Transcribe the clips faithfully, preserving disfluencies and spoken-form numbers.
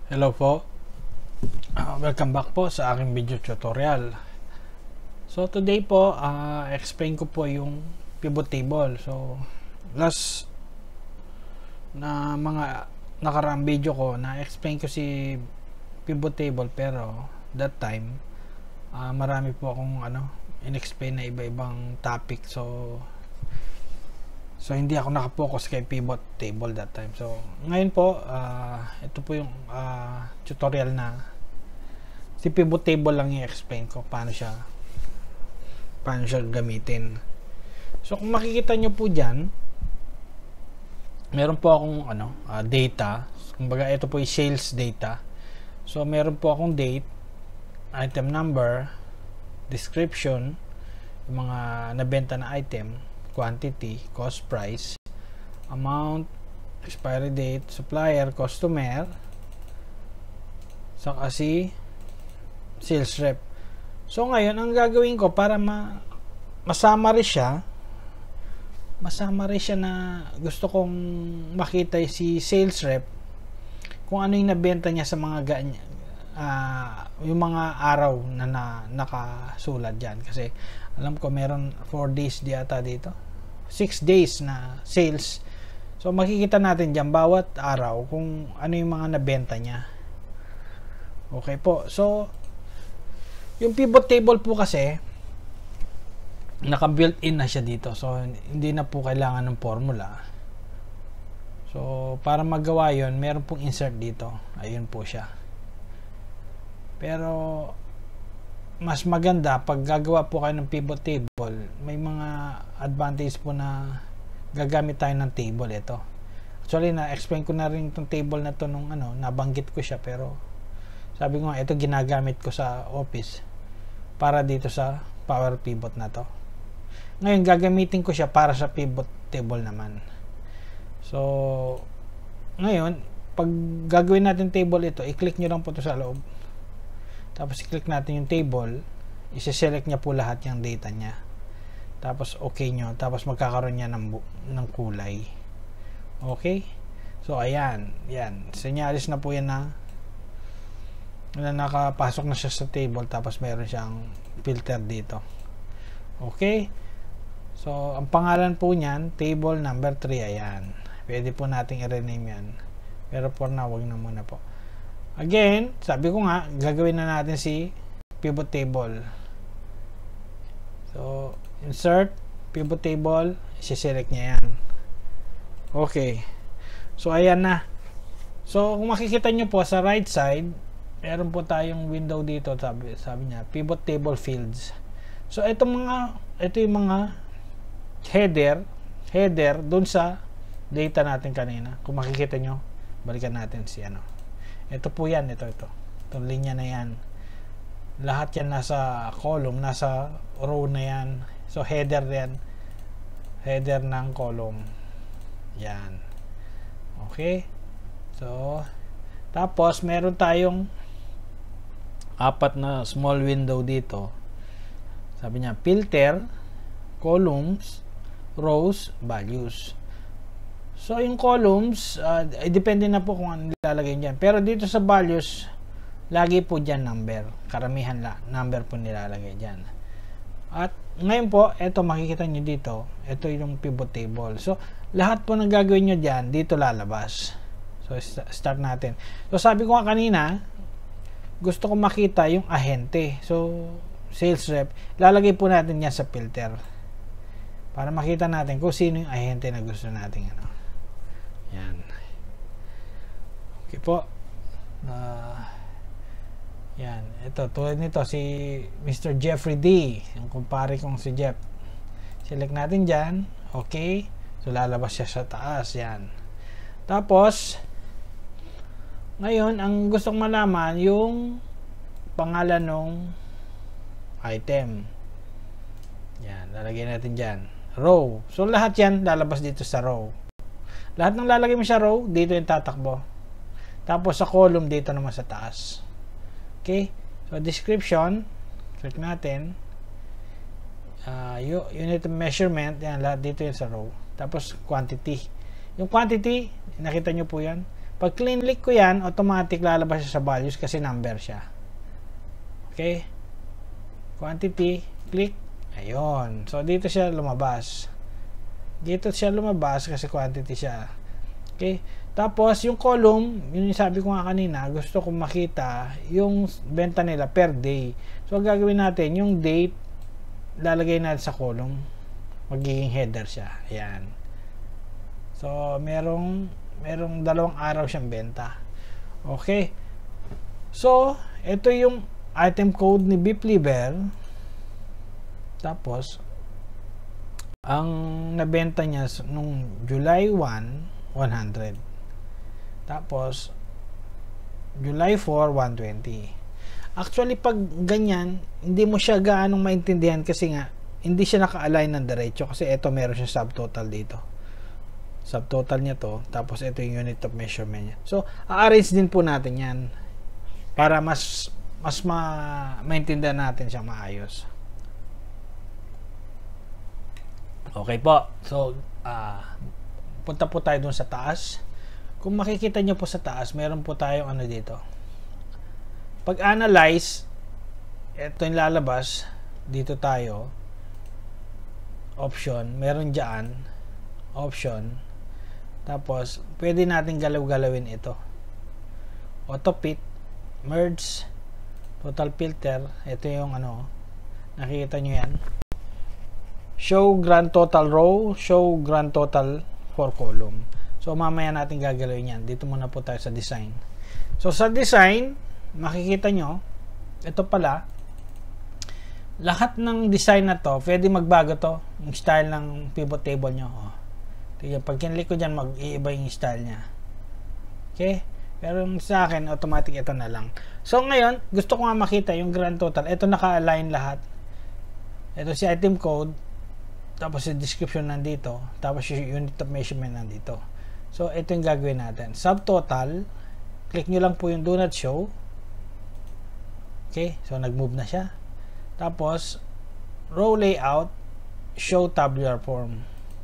Hello po, uh, welcome back po sa aking video tutorial. So today po, uh, explain ko po yung pivot table. So last na mga nakaraang video ko, na-explain ko si pivot table, pero that time uh, marami po akong ano, in-explain na iba-ibang topic. So So, hindi ako nakapokus kay pivot table that time. So, ngayon po, uh, ito po yung uh, tutorial na si pivot table lang i-explain ko paano siya paano siya gamitin. So, kung makikita nyo po dyan, meron po akong ano, uh, data. Kumbaga, ito po yung sales data. So, meron po akong date, item number, description, yung mga nabenta na item, quantity, cost price, amount, expiry date, supplier, customer, saka si sales rep. So ngayon, ang gagawin ko para ma masama rin siya, masama rin siya na gusto kong makita si sales rep kung ano yung nabenta niya sa mga ganyan, uh, yung mga araw na, na nakasulat dyan. Kasi alam ko meron four days di ata dito, six days na sales. So makikita natin dyan bawat araw kung ano yung mga nabenta niya. Okay po, so yung pivot table po kasi naka built in na siya dito, so hindi na po kailangan ng formula. So para magawa yon, meron pong insert dito, ayun po siya. Pero mas maganda pag gagawa po kayo ng pivot table, may mga advantage po na gagamit tayo ng table. Ito actually na-explain ko na rin itong table na to nung ano, nabanggit ko siya, pero sabi ko nga ito ginagamit ko sa office para dito sa power pivot na to. Ngayon gagamitin ko siya para sa pivot table naman. So ngayon pag gagawin natin table ito, i-click nyo lang po ito sa loob. Tapos i-click natin yung table, isi-select niya po lahat yung data niya. Tapos okay nyo, tapos magkakaroon niya ng, ng kulay. Okay? So ayan, yan. Senyalis na po yan na, na nakapasok na siya sa table, tapos meron siyang filter dito. Okay? So ang pangalan po niyan, table number three, ayan. Pwede po nating i-rename yan. Pero for now, wag na muna po. Again, sabi ko nga, gagawin na natin si pivot table. So, insert, pivot table, isi-select niya yan. Okay. So, ayan na. So, kung makikita nyo po sa right side, meron po tayong window dito, sabi, sabi niya, pivot table fields. So, ito mga, ito yung mga header, header, dun sa data natin kanina. Kung makikita nyo, balikan natin si ano. Ito po yan, ito, ito. Itong linya na yan. Lahat yan nasa column, nasa row na yan. So, header yan. Header ng column. Yan. Okay. So, tapos, meron tayong apat na small window dito. Sabi niya, filter, columns, rows, values. So, yung columns, uh, depende na po kung ano nilalagay dyan. Pero dito sa values, lagi po dyan number. Karamihan la, number po nilalagay dyan. At ngayon po, ito makikita nyo dito, ito yung pivot table. So, lahat po ng gagawin nyo dyan, dito lalabas. So, start natin. So, sabi ko nga kanina, gusto ko makita yung ahente. So, sales rep, lalagay po natin yan sa filter. Para makita natin kung sino yung ahente na gusto natin. Ano. Yan. Okay po. Uh, yan. Ito, tulad nito, si Mister Jeffrey D. Yung kumpare kong si Jeff. Select natin dyan. Okay. So, lalabas siya sa taas. Yan. Tapos, ngayon, ang gusto kong malaman, yung pangalan ng item. Yan. Lalagay natin dyan. Row. So, lahat yan lalabas dito sa row. Lahat ng lalagay mo sa row, dito yung tatakbo. Tapos sa column, dito naman sa taas. Okay? So, description. Click natin. Uh, unit of measurement. Yan, lahat dito yung sa row. Tapos, quantity. Yung quantity, nakita nyo po yan. Pag click ko yan, automatic lalabas siya sa values kasi number siya. Okay? Quantity, click. Ayun. So, dito siya lumabas. Dito siya lumabas kasi quantity siya. Okay? Tapos, yung column, yun yung sabi ko nga kanina, gusto kong makita yung benta nila per day. So, gagawin natin, yung date, lalagay natin sa column. Magiging header siya. Ayan. So, merong merong dalawang araw siyang benta. Okay. So, ito yung item code ni BeefLiver. Tapos, ang nabenta niya nung July first, one hundred. Tapos, July fourth, one twenty. Actually, pag ganyan, hindi mo siya gaanong maintindihan kasi nga, hindi siya naka-align ng diretso kasi ito meron siya subtotal dito. Subtotal niya to, tapos ito yung unit of measurement niya. So, a-arrange din po natin yan para mas mas ma maintindihan natin siya maayos. Okay po. So, uh, punta po tayo dun sa taas. Kung makikita nyo po sa taas, meron po tayong ano dito. Pag analyze, ito yung lalabas. Dito tayo. Option. Meron dyan. Option. Tapos, pwede natin galaw-galawin ito. Auto fit, merge, total filter. Ito yung ano, nakikita nyo yan. Show grand total row, show grand total for column. So, mamaya natin gagalawin yan. Dito muna po tayo sa design. So, sa design, makikita nyo, ito pala, lahat ng design na to, pwede magbago to, yung style ng pivot table nyo. Oh. Tignan, pag kinlik ko dyan, mag-iiba yung style niya. Okay? Pero sa akin, automatic ito na lang. So, ngayon, gusto ko nga makita yung grand total. Ito naka-align lahat. Ito si item code. Tapos yung description nandito. Tapos yung unit of measurement nandito. So, ito yung gagawin natin. Subtotal. Click nyo lang po yung do not show. Okay? So, nag-move na siya. Tapos, row layout. Show tabular form.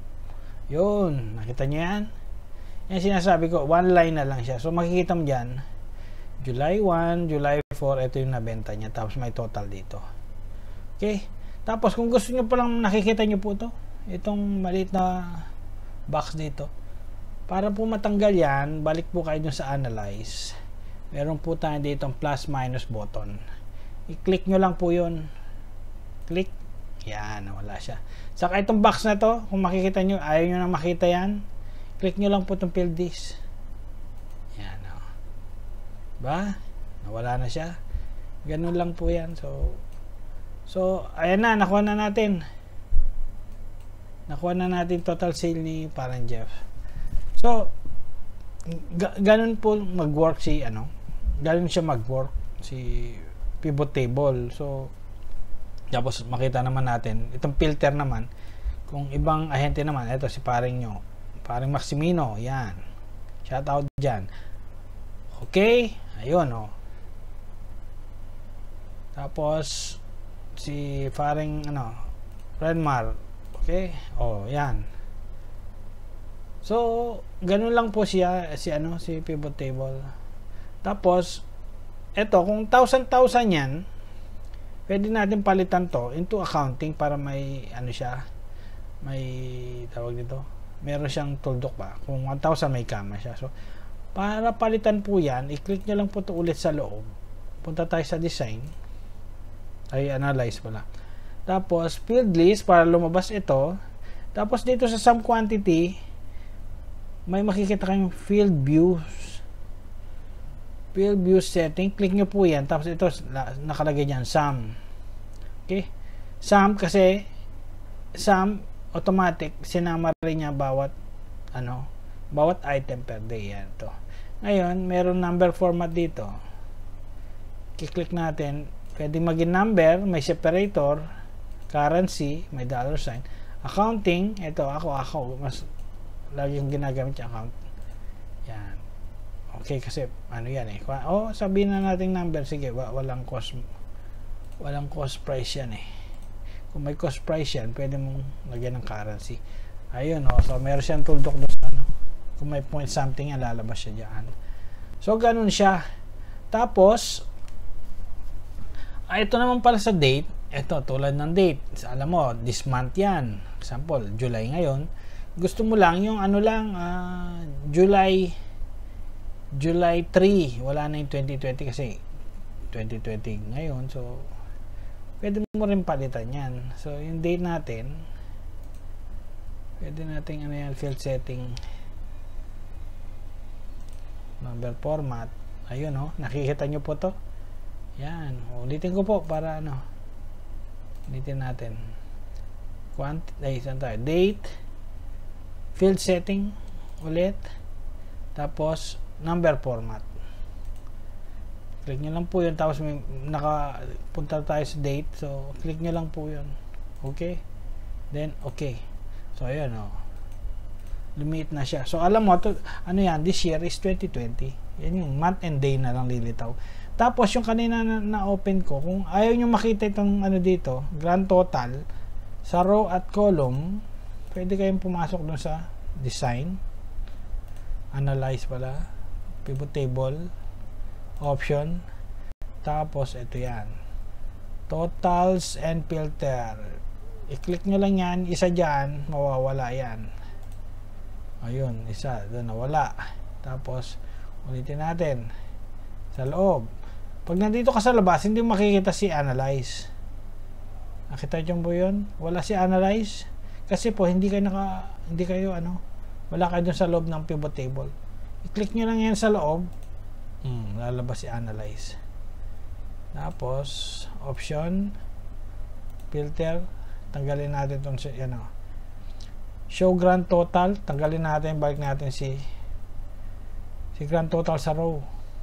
Yun, nakita nyo yan? Yan sinasabi ko, one line na lang siya. So, makikita mo dyan, July first, July fourth, ito yung nabenta niya. Tapos, may total dito. Okay? Tapos, kung gusto nyo palang nakikita nyo po ito, itong maliit na box dito. Para po matanggal yan, balik po kayo dun sa Analyze. Meron po tayo dito ang plus minus button. I-click nyo lang po yun. Click. Yan, wala siya. Saka itong box na to, kung makikita nyo, ayaw nyo na makita yan, click nyo lang po itong fill this. Yan, o. Oh. Ba? Nawala na siya. Ganun lang po yan. So, so ayan na, nakuha na natin. Nakuha na natin total sale ni parang Jeff. So, ga ganun po mag-work si, ano, ganun siya mag-work si pivot table. So, tapos makita naman natin itong filter naman kung ibang ahente naman, ito si paring nyo, paring Maximino, yan, shout out dyan. Okay, ayun o. Oh. Tapos si paring ano, Redmar, okay, oh yan. So ganun lang po siya, si ano, si pivot table. Tapos eto, kung thousand thousand yan, pwede natin palitan to into accounting para may ano siya, may tawag dito, meron siyang tuldok ba, kung one thousand may kama siya. So para palitan po yan, i-click nyo lang po to ulit sa loob, punta tayo sa design, ay analyze pala, tapos field list para lumabas ito. Tapos dito sa sum quantity may makikita kayong field views, field view setting, click nyo po yan. Tapos ito nakalagay dyan sum. Okay, sum kasi sum automatic sinama rin niya bawat ano, bawat item per day. Yan to. Ngayon meron number format dito, kiklik natin, pwede maging number, may separator, currency, may dollar sign, accounting. Ito ako ako mas lagi yung ginagamit yung account. Yan. Okay, kasi ano yan eh. Oh, sabihin na natin number. Sige, walang cost, walang cost price yan eh. Kung may cost price yan, pwede mong lagyan ng currency. Ayun, oh. So meron siyang tuldok doon sa ano. Kung may point something yan, lalabas siya dyan. So, ganun siya. Tapos, ah, ito naman pala sa date. Ito, tulad ng date. Alam mo, this month yan. Example, July ngayon. Gusto mo lang yung ano lang, uh, July July three. Wala na yung twenty twenty kasi twenty twenty ngayon. So, pwede mo rin palitan yan. So, yung date natin, pwede natin ano yan, field setting, number format. Ayun, oh, nakikita nyo po to. Yan, ulitin ko po para ano, ulitin natin. Quant ay, saan tayo? Date, field setting ulit, tapos number format. Click nyo lang po yun, tapos may nakapunta tayo sa date, so click nyo lang po yun. Okay, then okay. So ayan, oh, lumit na siya. So alam mo to, ano yan, this year is twenty twenty. Yan yung month and day na lang lilitaw. Tapos yung kanina na, na open ko, kung ayaw nyo makita itong ano dito, grand total sa row at column, pwede kayong pumasok dun sa design, analyze pala, pivot table, option, tapos ito yan, totals and filter. I-click nyo lang yan, isa dyan, mawawala yan. Ayun, isa, doon nawala. Tapos ulitin natin sa loob. Pag nandito ka sa labas, hindi mo makikita si analyze. Nakita nyo po yun? Wala si analyze. Kasi po, hindi kayo naka, hindi kayo ano, wala kayo dun sa loob ng pivot table. I-click nyo lang yan sa loob. Hmm, lalabas si analyze. Tapos, option, filter, tanggalin natin itong, ano, show grand total, tanggalin natin, balik natin si, si grand total sa row.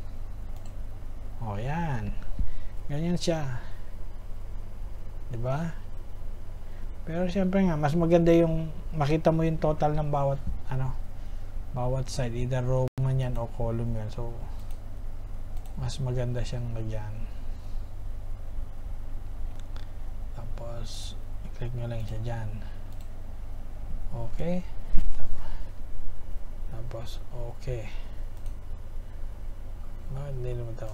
O, yan. Ganyan siya. Diba? Pero siyempre nga, mas maganda yung makita mo yung total ng bawat ano, bawat side, either row man yan o column yan. So, mas maganda siyang lagyan. Tapos, i-click nyo lang siya dyan. Okay. Tapos, okay. Bakit hindi naman ito?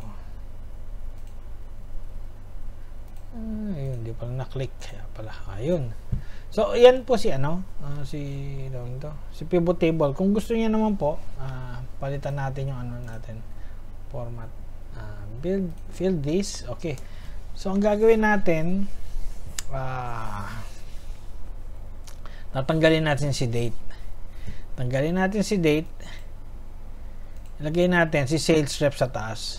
Ah, ayun, di pala na-click. Kaya pala, ayun. So, yan po si ano, uh, si, ito, si pivot table. Kung gusto niya naman po, uh, palitan natin yung ano natin, format. Uh, build, fill this. Okay. So, ang gagawin natin, uh, tatanggalin natin si date. Tanggalin natin si date. Ilagay natin si sales rep sa taas.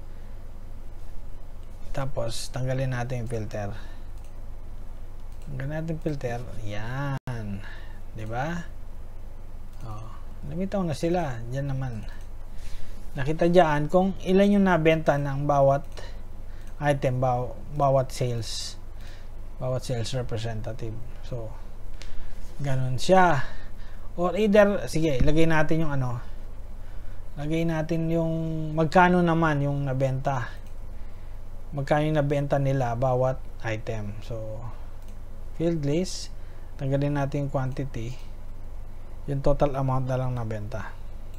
Tapos, tanggalin natin yung filter. Tanggalin natin yung filter. Yan. Diba? Oh, lumitaw na sila. Diyan naman. Nakita dyan kung ilan yung nabenta ng bawat item, baw bawat sales. Bawat sales representative. So, ganun siya. Or either, sige, ilagay natin yung ano. Lagay natin yung magkano naman yung nabenta. Magkano yung nabenta nila bawat item. So, field list, tanggalin natin yung quantity, yung total amount na lang nabenta.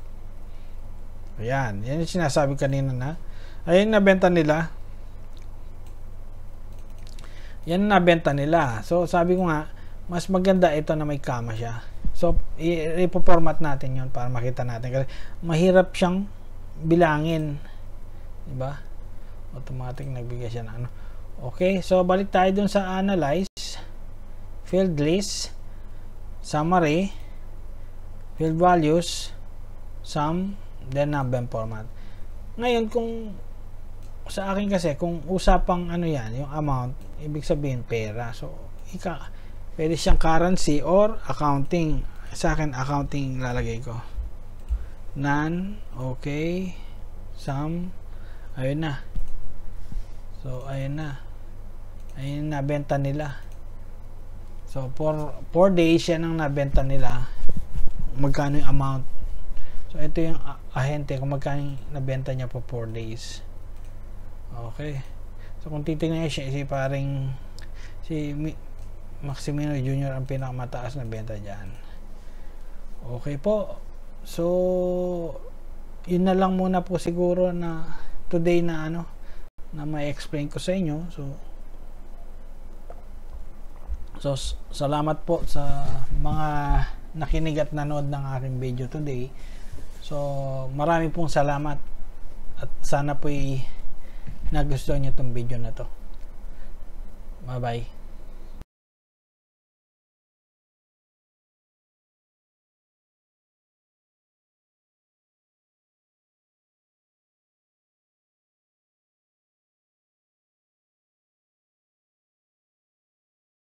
Ayan, yan yung sinasabi kanina na ayun nabenta nila, yan nabenta nila. So, sabi ko nga, mas maganda ito na may comma siya. So, i-format natin yon para makita natin kasi mahirap siyang bilangin, diba? Automatic nagbigay siya na ano. Okay, so balik tayo dun sa analyze, field list, summary, field values, sum, then number format. Ngayon, kung sa akin kasi, kung usapang ano yan, yung amount, ibig sabihin pera. So, ika, pwede siyang currency or accounting. Sa akin, accounting lalagay ko. None, okay, sum, ayun na. So, ayun na. Ayun na, nabenta nila. So, for four days yan ang nabenta nila. Magkano yung amount. So, ito yung ahente kung magkano yung nabenta niya for four days. Okay. So, kung titingnan siya, si paring si Maximino Junior ang pinakamataas na benta dyan. Okay po. So, yun na lang muna po siguro na today na ano, na may explain ko sa inyo. So, so salamat po sa mga nakinig at nanood ng aking video today. So, marami pong salamat at sana po'y nagustuhan niyo itong video na to. Bye bye.